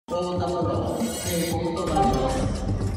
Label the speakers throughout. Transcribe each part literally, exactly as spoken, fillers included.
Speaker 1: 大田プロ警告となります。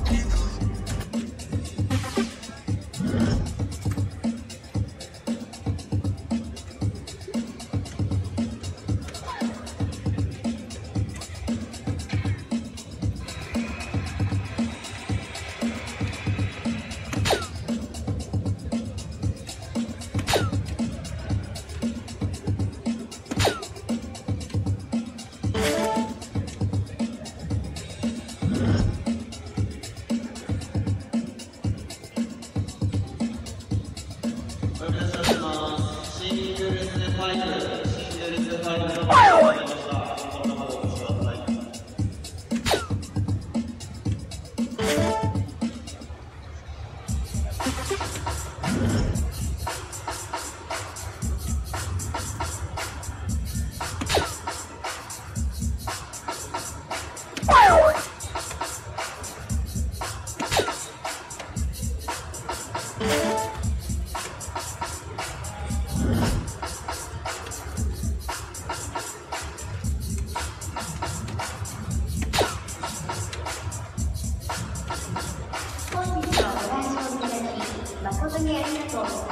Speaker 2: 誠にありがとうございます。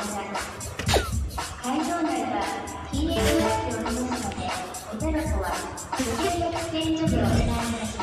Speaker 2: 会場内は禁煙になっておりますので、おタバコはご協力喫煙所でお願いいたします。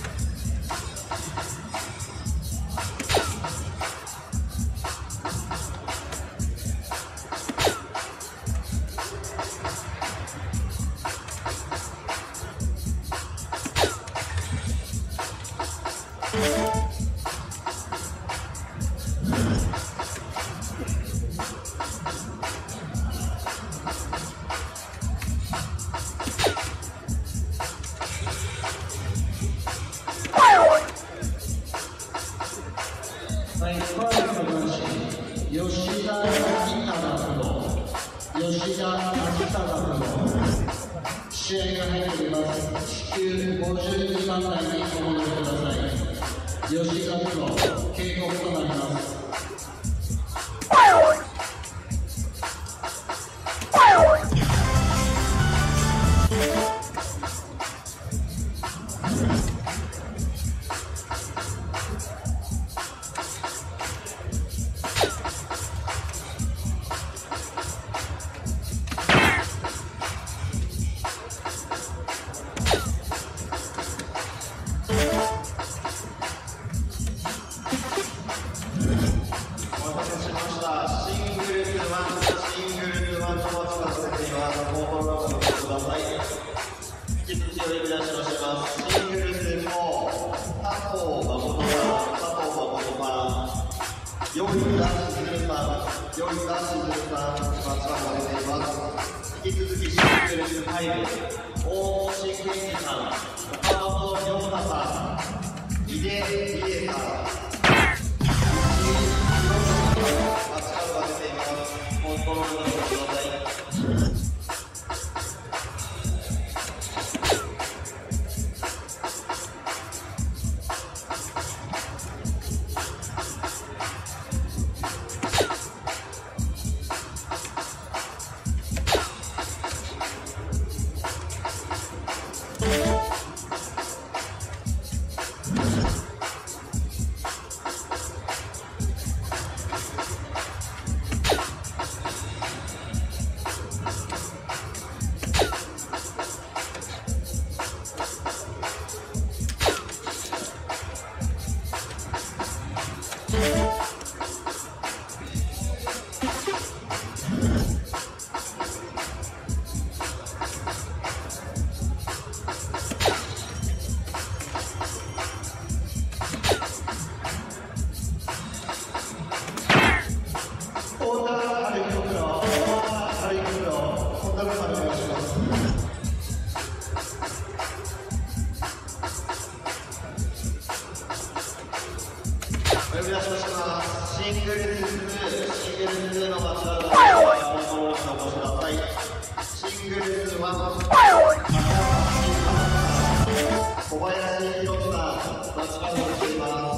Speaker 1: はい、ファースト男子、吉田渚プロ、吉田渚プロ、試合が入っております。至急ごじゅうにばん台にお戻りください。吉田プロ、警告となります。よいだしずるさん、よいだしずるさん、マッチが出ています。引き続きシングルスファイブ、大越健二さん、岡本亮太さん、井出理恵さん、マッチが出ています。コントロールのください。シングルスツー、シングルスツーのマッチアウトをコントロールにお越しください。シングルスワン、小林弘樹さん、マッチアウトしています。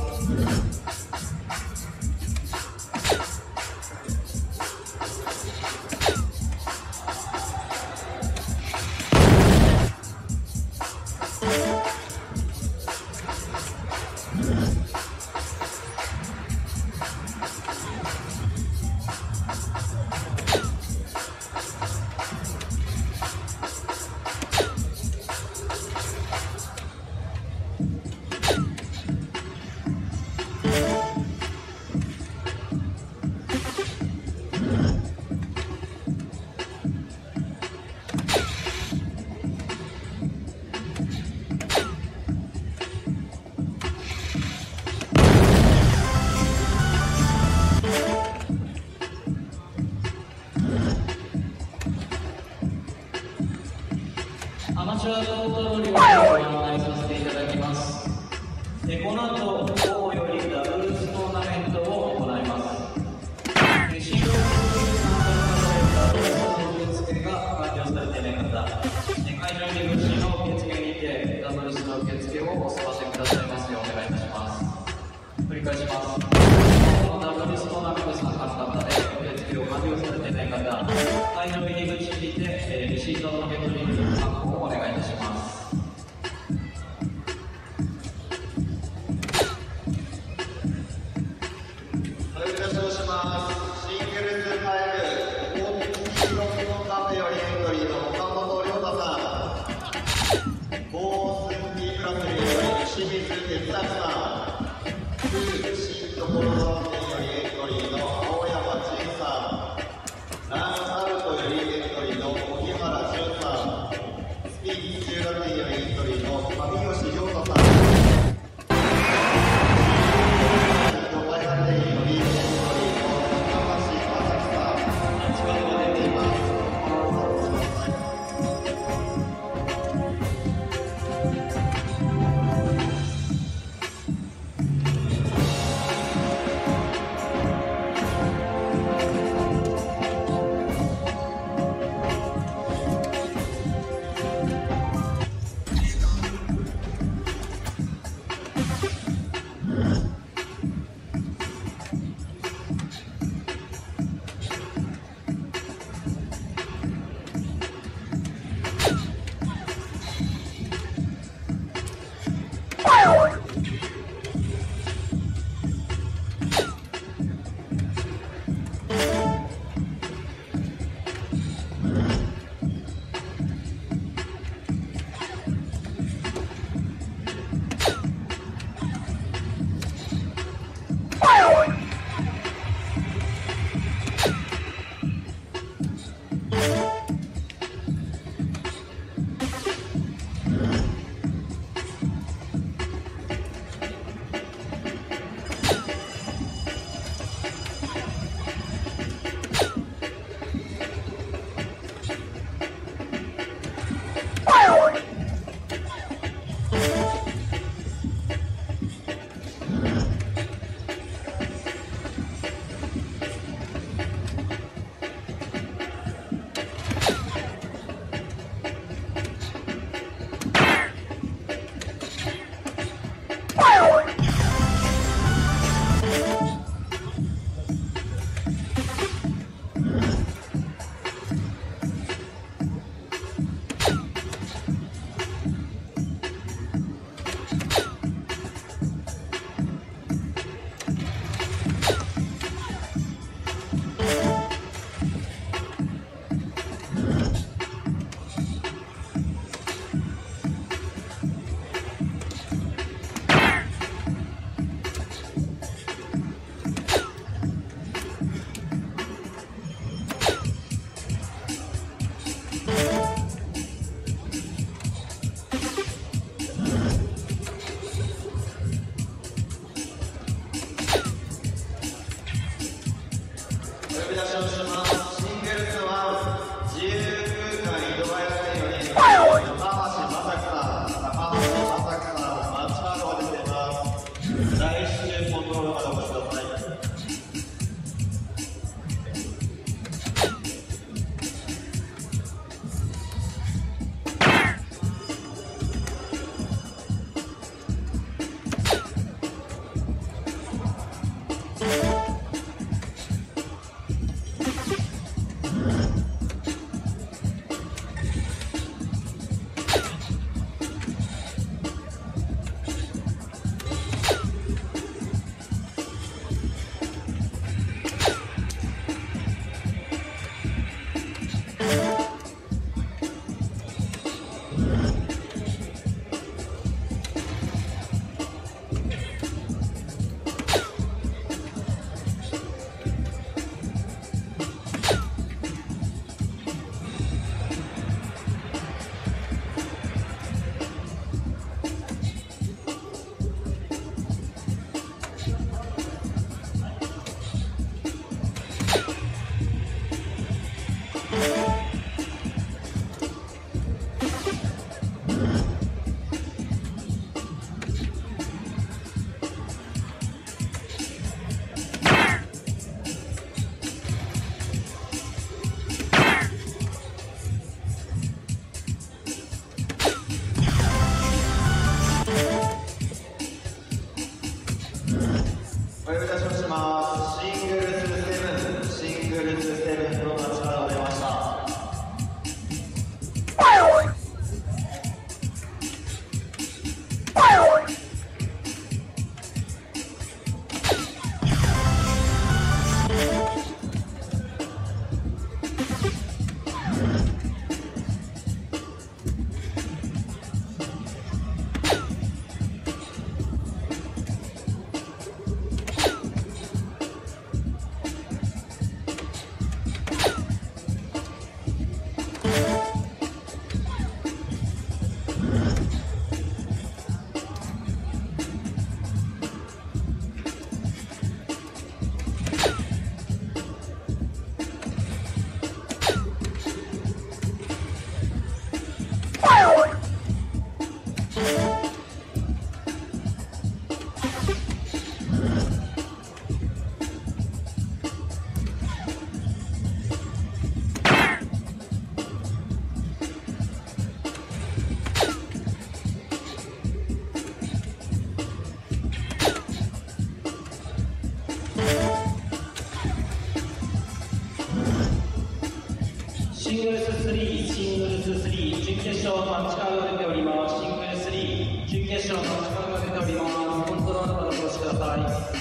Speaker 3: チャートータルリーをご案内させていただきます。えこの後、午後よりダブルストーナメントを行います。えシングルスの受付が完了されていない方、え会場入り口の受付にてダブルスの受付をお済ませくださいますようお願いいたします。繰り返します。このダブルストーナメント参加の方で受付を完了されていない方、会場入り口にて、えー、レシートの受け取りに発行をお願いいたします。 勝マッチカードが出ております。シングルスリー、準決勝マッチカードが出ております。コントロールまでお越しください。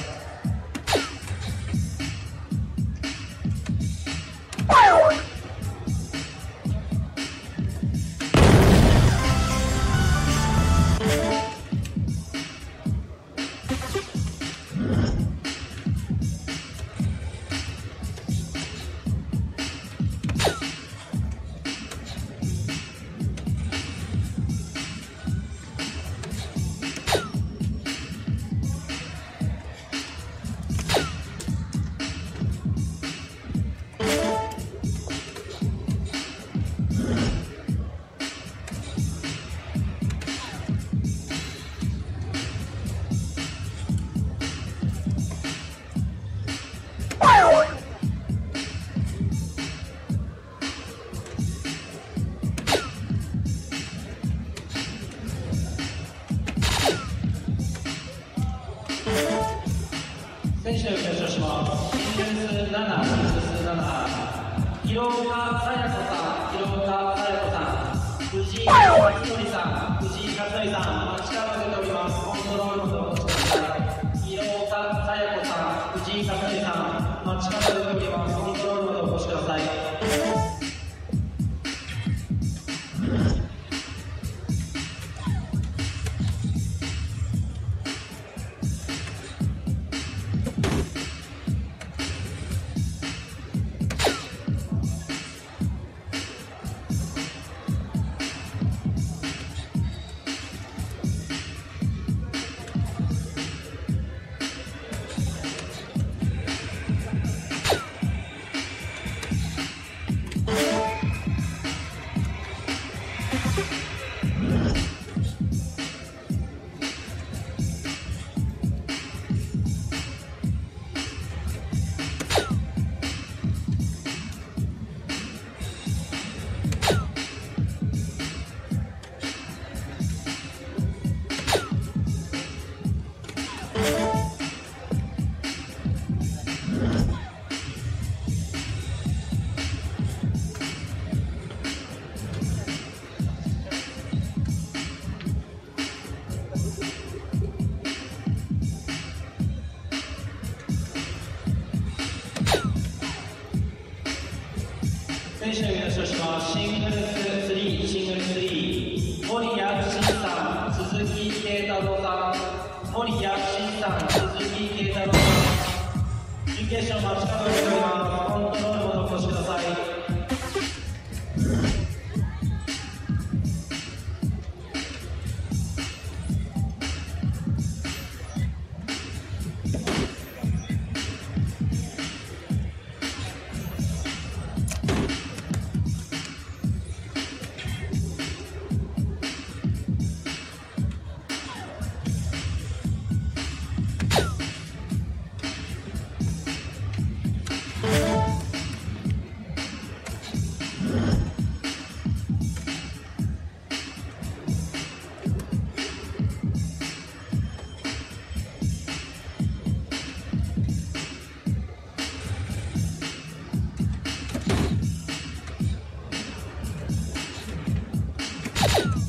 Speaker 3: 選手を表彰します。シングルスなな、シングルスなな、広岡さや子さん、広岡さや子さん、藤井克則さん、藤井克則さん、マッチカードが出ております。コントロールのお越しください。広岡さや子さん、藤井克則さん、マッチカードが出ております。コントロールまでお越しください。選手の表彰します。シングルススリー、シングルスリー、森谷慎さん、鈴木慶太郎さん、森谷慎さん、鈴木慶太郎さん、準決勝マッチカードが出ております。コントロールまでお越しください。you